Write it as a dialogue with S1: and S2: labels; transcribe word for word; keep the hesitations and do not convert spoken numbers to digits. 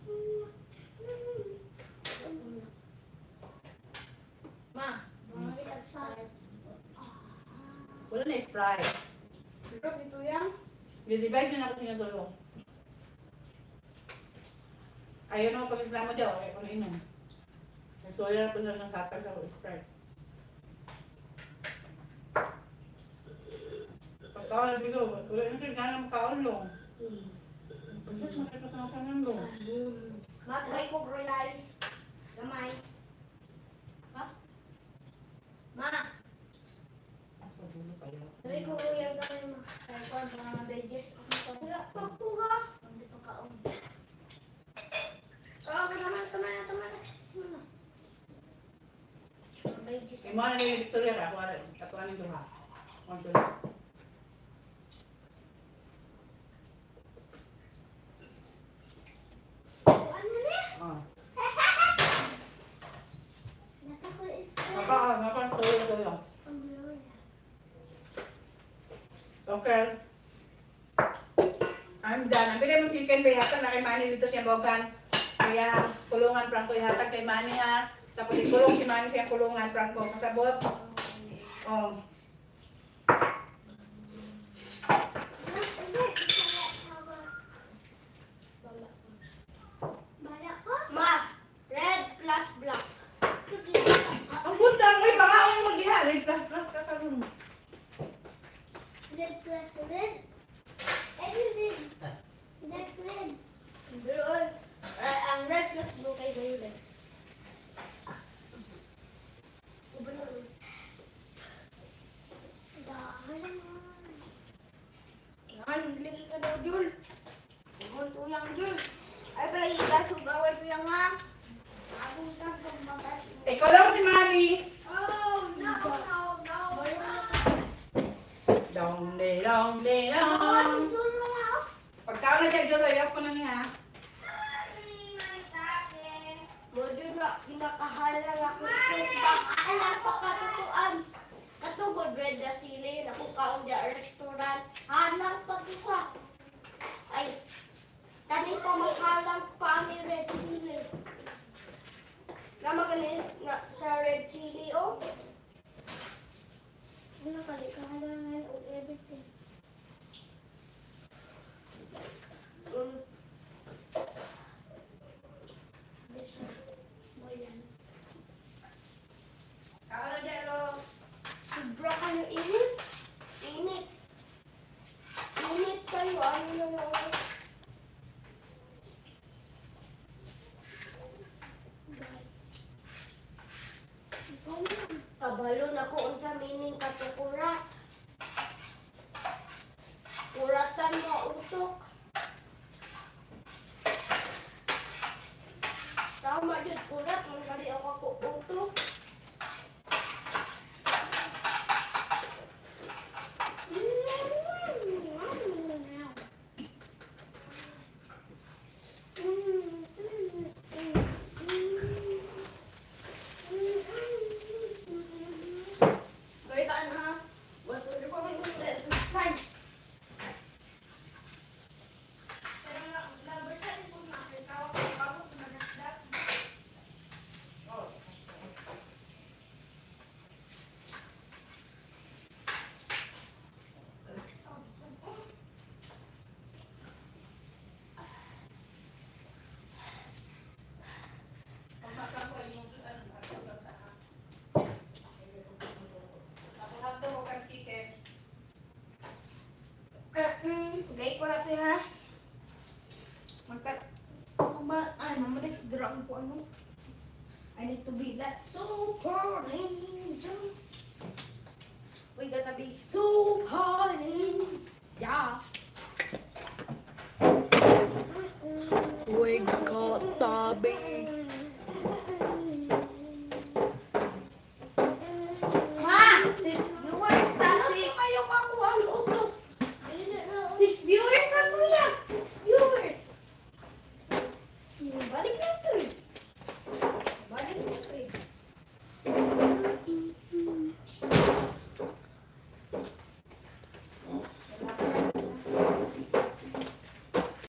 S1: Ma, bumalik ang Sprite.
S2: Wala na Sprite.
S1: Pero dito yan.
S2: I-divide nyo na ako sinatulong. Ayaw naman pag-reklamo dyan, okay ko na inom. Nagsuya na po na ng tatag sa Sprite. Pagkaon na bigo, wala na siya gana makaon long. Kasi makita sa mga ng long.
S1: Ma, try ko gulay. Gamay. Ma? Ma! Try ko gulay ang gamay mo. Try ko ang mga digest. Wala pa po ha. Hindi pa kaon. Oo, tama na, tama na, tama na.
S2: Yung mga nila yung Victoria, ako na rin. Katuan nito ha. One, two, three. Oh. Apa, apa tuloy na tuloy. Okay. I'm done. Ang pili mong chicken bay hatag na kay Manny dito siya bogan. Kaya kulungan Franco ihatag kay Manny ha. Tapos ikulong si Manny siya kulungan Franco. Kasabot. Oh.
S1: Ma, red plus black.
S2: Ang punta ko yung baka ako mag-iha. Red plus plus kakarun.
S1: Red plus red. Every red. Red red. Blue. Uh, ang red plus blue kay violet. Yan, bilis ka daw, Jul. Huwag tuyang, Jul. Ay, pala igasog away ko yung ha. Agong ka kung magas.
S2: Ikaw lang si Manny.
S1: Oh, no, no, no.
S2: Dong de dong de dong. Pagkaon na dyan, Jolo, iyak ko na niya.
S1: Modyo na, pinakahalang ako. Bakahalang pa katutuan. Katugod, red na sili. Nakukaon dyan restaurant. Halang pa isa. Ay, tani pa maghalang pa ni red sili. Nama galing nga sa red chili, oh. Ano kali kahalangan o everything. Um,
S2: Kaon na dyan, Lo.
S1: sobra kayo init. Init. Init kayo. Ano na lang. Kabalo na ko unsa meaning katukurat. Kuratan mo utok. Tama jud kurat man kali ako ko utok. Gay ko natin ha. Magkat... Ano ba? Ay, mamalit. Drang ko ano. I need to be that super ninja. We gotta be super ninja. We gotta be